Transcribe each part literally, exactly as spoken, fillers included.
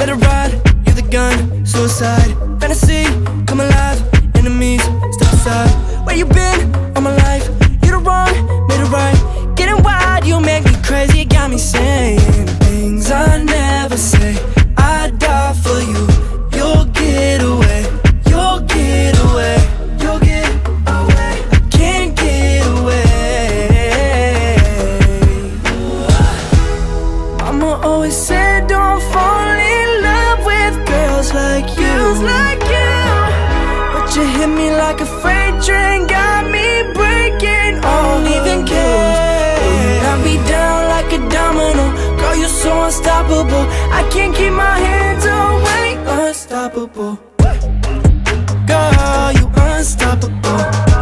Let it ride, you're the gun, suicide. Fantasy, come alive, enemies, step aside. Where you been, all my life? You the wrong, made it right. Getting wild, you make me crazy. You got me saying things I never say. I'd die for you, you'll get away. You'll get away, you'll get away. I can't get away. Mama always said don't fall in love with girls like you, like you. But you hit me like a freight train, got me breaking all even care. Knock me down like a domino, girl, you're so unstoppable. I can't keep my hands away, unstoppable. Girl, you unstoppable.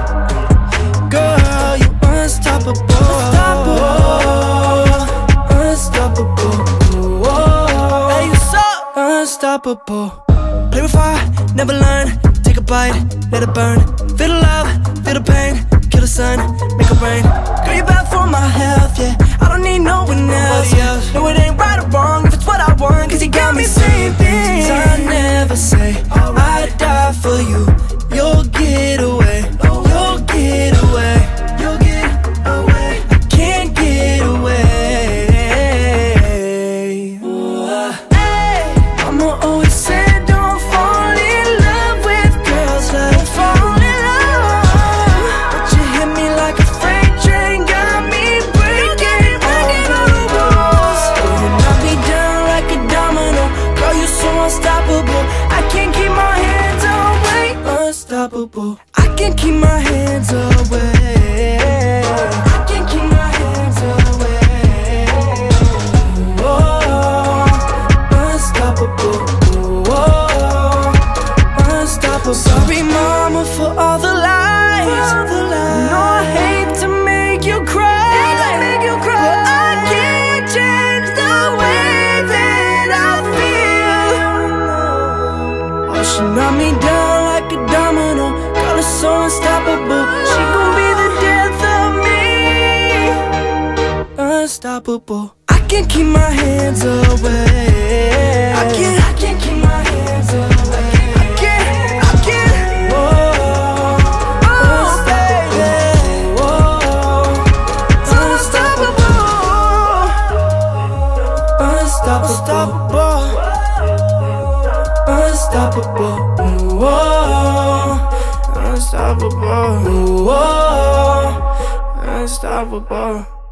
Girl, you unstoppable. Unstoppable, unstoppable. Whoa. Hey, you so unstoppable. Play with fire, never learn. Take a bite, let it burn. Feel the love, feel the pain. Kill the sun, make it rain. Girl, you're bad for my health, yeah. I don't need no one else, yeah. No, it ain't right or wrong if it's what I want, cause you got me saying things I never say. I'd die for you, you'll get away. You'll get away, you'll get away. I can't get away. Mama always said don't fall in love with girls like fall in love. But you hit me like a freight train, got me breaking all the rules. You knock me down like a domino, girl, you're so unstoppable. I can't keep my hands away, unstoppable. I can't keep my hands away. I can't keep my hands away. Whoa, unstoppable. Whoa, unstoppable. Sorry, mama, for all the lies. No, I hate to make you cry, but I can't change the way that I feel. Oh, she knocked me down like a domino, girl, it's so unstoppable. She gon' be the death of me. Unstoppable. I can't keep my hands away. I can't, I can't keep my hands away. I can't, I can't. Whoa, oh baby. Whoa, unstoppable. Unstoppable. Unstoppable. Whoa, unstoppable. Whoa, unstoppable.